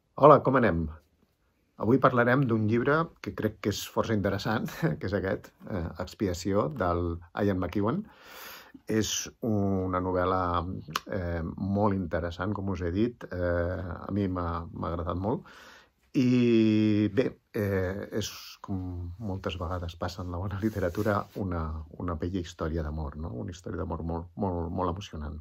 Hola, com anem? Avui parlarem d'un llibre que crec que és força interessant, que és aquest, Expiació, del Ian McEwan. És una novel·la molt interessant, com us he dit. A mi m'ha agradat molt. I bé, és com moltes vegades passa en la bona literatura, una bella història d'amor, no? Una història d'amor molt, molt, molt emocionant.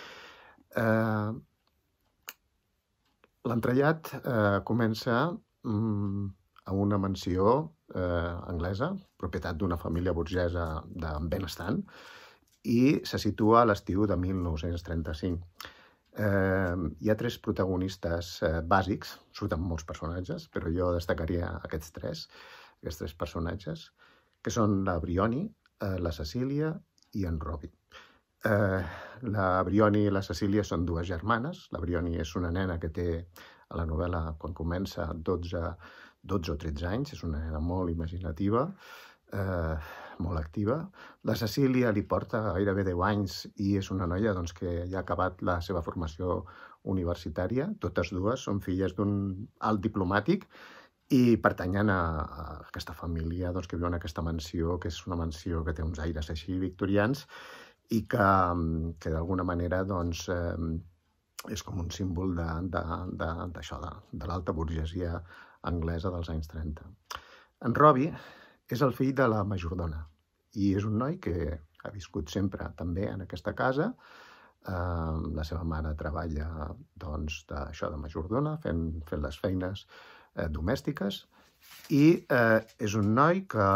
L'entrellat comença a una mansió anglesa, propietat d'una família burgesa de benestant, i se situa a l'estiu de 1935. Hi ha tres protagonistes bàsics, surten molts personatges, però jo destacaria aquests tres personatges, que són la Brioni, la Cecília i en Robbie. La Brioni i la Cecília són dues germanes. La Brioni és una nena que té, a la novel·la, quan comença, 12 o 13 anys. És una nena molt imaginativa, molt activa. La Cecília li porta gairebé 10 anys i és una noia que ja ha acabat la seva formació universitària. Totes dues són filles d'un alt diplomàtic i pertanyen a aquesta família que viu en aquesta mansió, que és una mansió que té uns aires així victorians, i que d'alguna manera és com un símbol d'això, de l'alta burgesia anglesa dels anys 30. En Robbie és el fill de la majordona i és un noi que ha viscut sempre també en aquesta casa. La seva mare treballa d'això, de majordona, fent les feines domèstiques, i és un noi que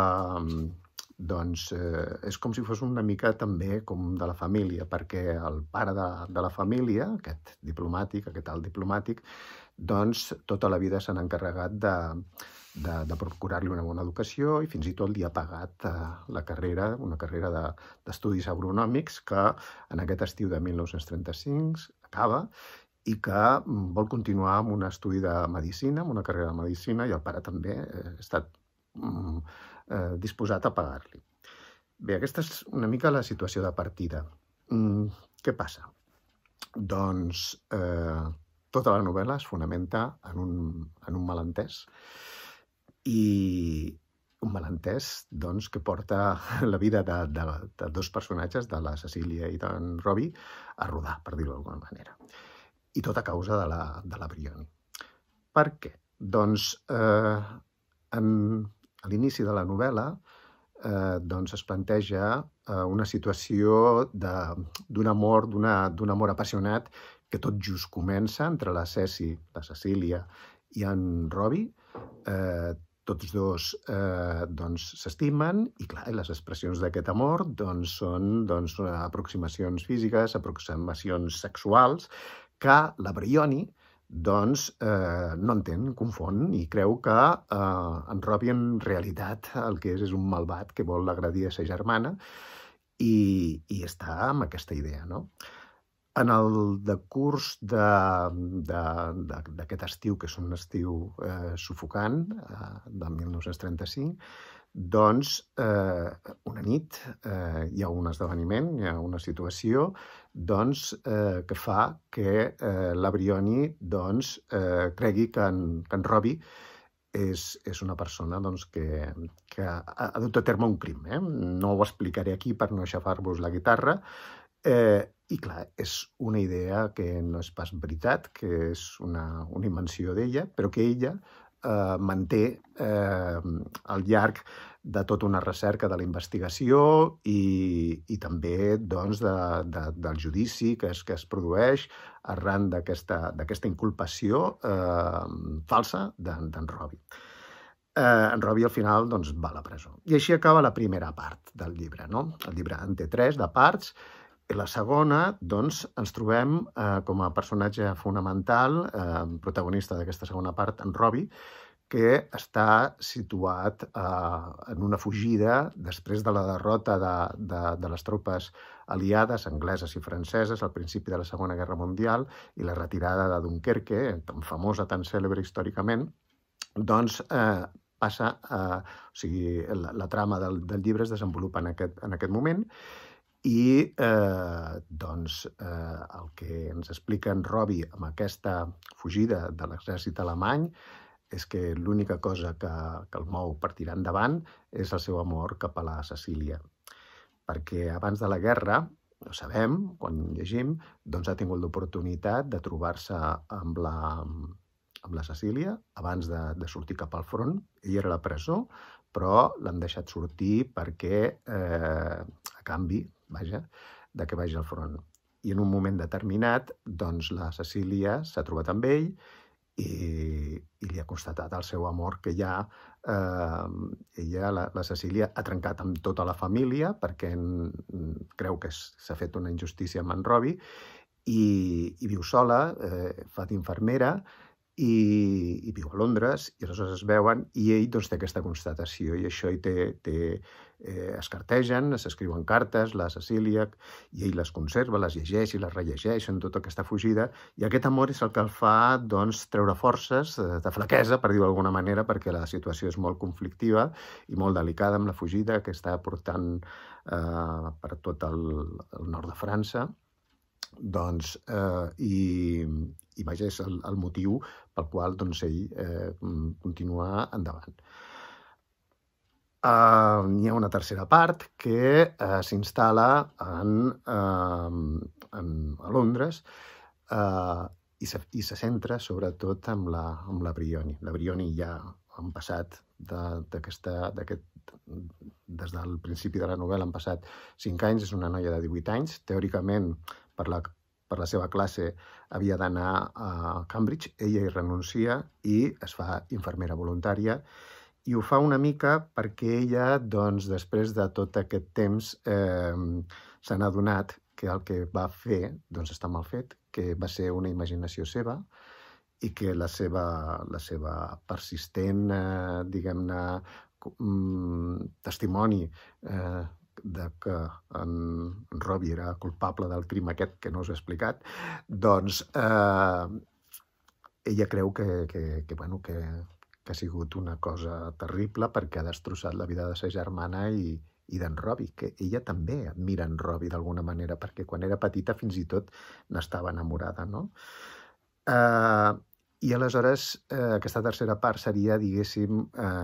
és com si fos una mica també com de la família, perquè el pare de la família, aquest diplomàtic, aquest alt diplomàtic, tota la vida s'ha encarregat de procurar-li una bona educació i fins i tot li ha pagat la carrera, una carrera d'estudis agronòmics que en aquest estiu de 1935 acaba i que vol continuar amb un estudi de medicina, amb una carrera de medicina, i el pare també ha estat disposat a pagar-li. Bé, aquesta és una mica la situació de partida. Què passa? Doncs tota la novel·la es fonamenta en un malentès, i un malentès que porta la vida de dos personatges, de la Cecília i d'en Robbie, a rodar, per dir-ho d'alguna manera. I tot a causa de la Brioni. Per què? Doncs a l'inici de la novel·la es planteja una situació d'un amor apassionat que tot just comença entre la Cecília i en Robbie. Tots dos s'estimen i, clar, les expressions d'aquest amor són aproximacions físiques, aproximacions sexuals, que la Brioni no entén, confon i creu que en Robbie en realitat el que és un malvat que vol agredir a sa germana, i està amb aquesta idea, no? En el decurs d'aquest estiu, que és un estiu sufocant, de 1935, una nit hi ha un esdeveniment, hi ha una situació que fa que la Brioni cregui que en Robbie és una persona que ha dut a terme un crim. No ho explicaré aquí per no aixafar-vos la guitarra. I clar, és una idea que no és pas veritat, que és una invenció d'ella, però que ella manté al llarg de tota una recerca de la investigació i també del judici que es produeix arran d'aquesta inculpació falsa d'en Robbie. En Robbie al final va a la presó. I així acaba la primera part del llibre, no? El llibre en té 3 de parts. I la segona, ens trobem com a personatge fonamental, protagonista d'aquesta segona part, en Robbie, que està situat en una fugida després de la derrota de les tropes aliades, angleses i franceses, al principi de la Segona Guerra Mundial, i la retirada de Dunkerque, tan famosa, tan cèlebre històricament. Passa, la trama del llibre es desenvolupa en aquest moment, I doncs el que ens explica en Robbie amb aquesta fugida de l'exèrcit alemany és que l'única cosa que el mou per tirar endavant és el seu amor cap a la Cecília. Perquè abans de la guerra, ho sabem, quan llegim, doncs ha tingut l'oportunitat de trobar-se amb la Cecília abans de sortir cap al front. Ella era a la presó, però l'han deixat sortir perquè, a canvi, vaja, de que vagi al front. I en un moment determinat, doncs la Cecília s'ha trobat amb ell i li ha constatat el seu amor, que ja ella, la Cecília, ha trencat amb tota la família perquè creu que s'ha fet una injustícia amb en Robbie i viu sola, fa d'infermera i viu a Londres, i aleshores es veuen i ell doncs, té aquesta constatació i això es cartegen, s'escriuen cartes, la Cecília, i ell les conserva, les llegeix i les rellegeix en tota aquesta fugida, i aquest amor és el que el fa doncs, treure forces de flaquesa, per dir-ho d'alguna manera, perquè la situació és molt conflictiva i molt delicada amb la fugida que està portant per tot el nord de França. Doncs, i vaja, és el motiu pel qual doncs, ell continua endavant. Hi ha una tercera part que s'instal·la a Londres i se centra sobretot amb la Brioni. La Brioni ja han passat des del principi de la novel·la han passat 5 anys, és una noia de 18 anys, teòricament per la seva classe havia d'anar a Cambridge, ella hi renuncia i es fa infermera voluntària i ho fa una mica perquè ella, doncs, després de tot aquest temps, se n'ha adonat que el que va fer doncs, està mal fet, que va ser una imaginació seva i que la seva persistent, diguem-ne, testimoni de que en Robbie era culpable del crim aquest que no us he explicat, doncs ella creu que ha sigut una cosa terrible perquè ha destrossat la vida de sa germana i d'en Robbie, que ella també admira en Robbie d'alguna manera, perquè quan era petita fins i tot n'estava enamorada, no? I aleshores aquesta tercera part seria, diguéssim,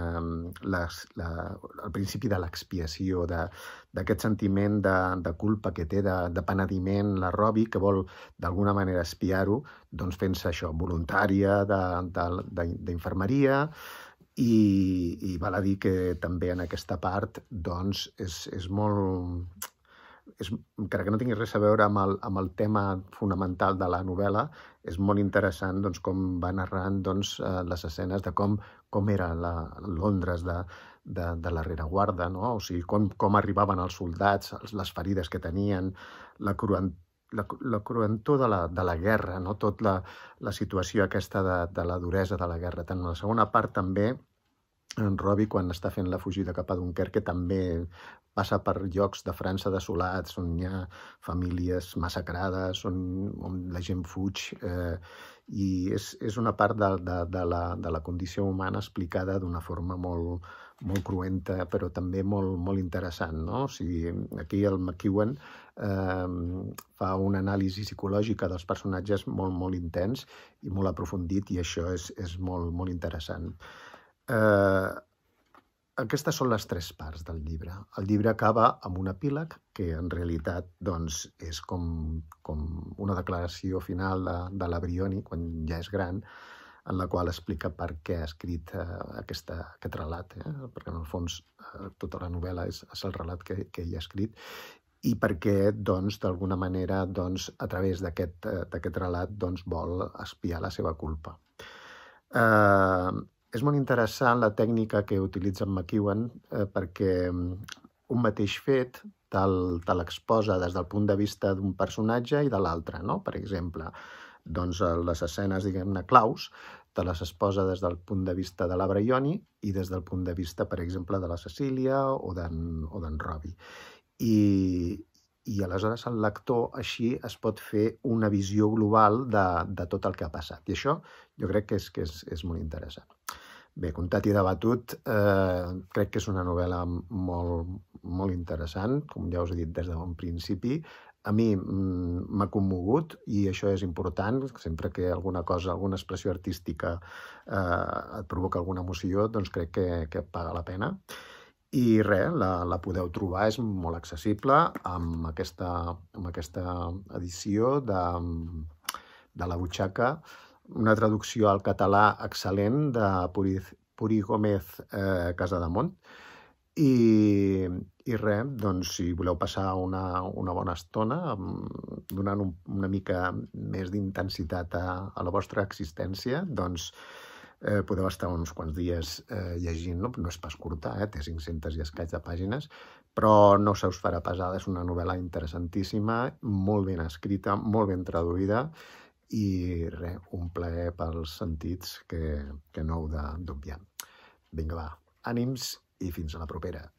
el principi de l'expiació, d'aquest sentiment de culpa que té, de penediment, la Robbie, que vol d'alguna manera espiar-ho, doncs fent-se això, voluntària d'infermeria, i val a dir que també en aquesta part doncs, és molt... encara que no tingui res a veure amb el tema fonamental de la novel·la, és molt interessant doncs, com va narrant doncs, les escenes de com era Londres de la rereguarda, no? O sigui, com arribaven els soldats, les ferides que tenien, la cruentor de la guerra, no? Tota la situació aquesta de la duresa de la guerra. Tant en la segona part també, en Robbie, quan està fent la fugida cap a Dunkerque, també passa per llocs de França desolats, on hi ha famílies massacrades, on la gent fuig, i és una part de la condició humana explicada d'una forma molt cruenta, però també molt interessant, no? O sigui, aquí el McEwan fa una anàlisi psicològica dels personatges molt intens i molt aprofundit, i això és molt interessant. Aquestes són les 3 parts del llibre. El llibre acaba amb un epíleg que en realitat doncs, és com una declaració final de la Brioni, quan ja és gran, en la qual explica per què ha escrit aquest relat, perquè en el fons tota la novel·la és el relat que ell ha escrit, i perquè d'alguna manera a través d'aquest relat vol espiar la seva culpa. És molt interessant la tècnica que utilitza en McEwan perquè un mateix fet te l'exposa des del punt de vista d'un personatge i de l'altre, no? Per exemple, doncs les escenes, diguem-ne, claus, te les exposa des del punt de vista de la Brioni i des del punt de vista, per exemple, de la Cecília o d'en Robbie. I aleshores el lector així es pot fer una visió global de tot el que ha passat. I això jo crec que és molt interessant. Bé, Comptat i debatut, crec que és una novel·la molt interessant, com ja us he dit des d'un principi. A mi m'ha commogut i això és important, sempre que alguna cosa, alguna expressió artística et provoca alguna emoció, doncs crec que paga la pena. I res, la podeu trobar, és molt accessible amb aquesta edició de La Butxaca, una traducció al català excel·lent de Puri Gómez Casademont. I res, doncs, si voleu passar una bona estona donant una mica més d'intensitat a la vostra existència, doncs podeu estar uns quants dies llegint-lo. No és pas curta, té 500 i escaig de pàgines, però no se us farà pesada. És una novel·la interessantíssima, molt ben escrita, molt ben traduïda, i res, un plaer pels sentits que no heu d'obviar. Vinga, va, ànims i fins a la propera.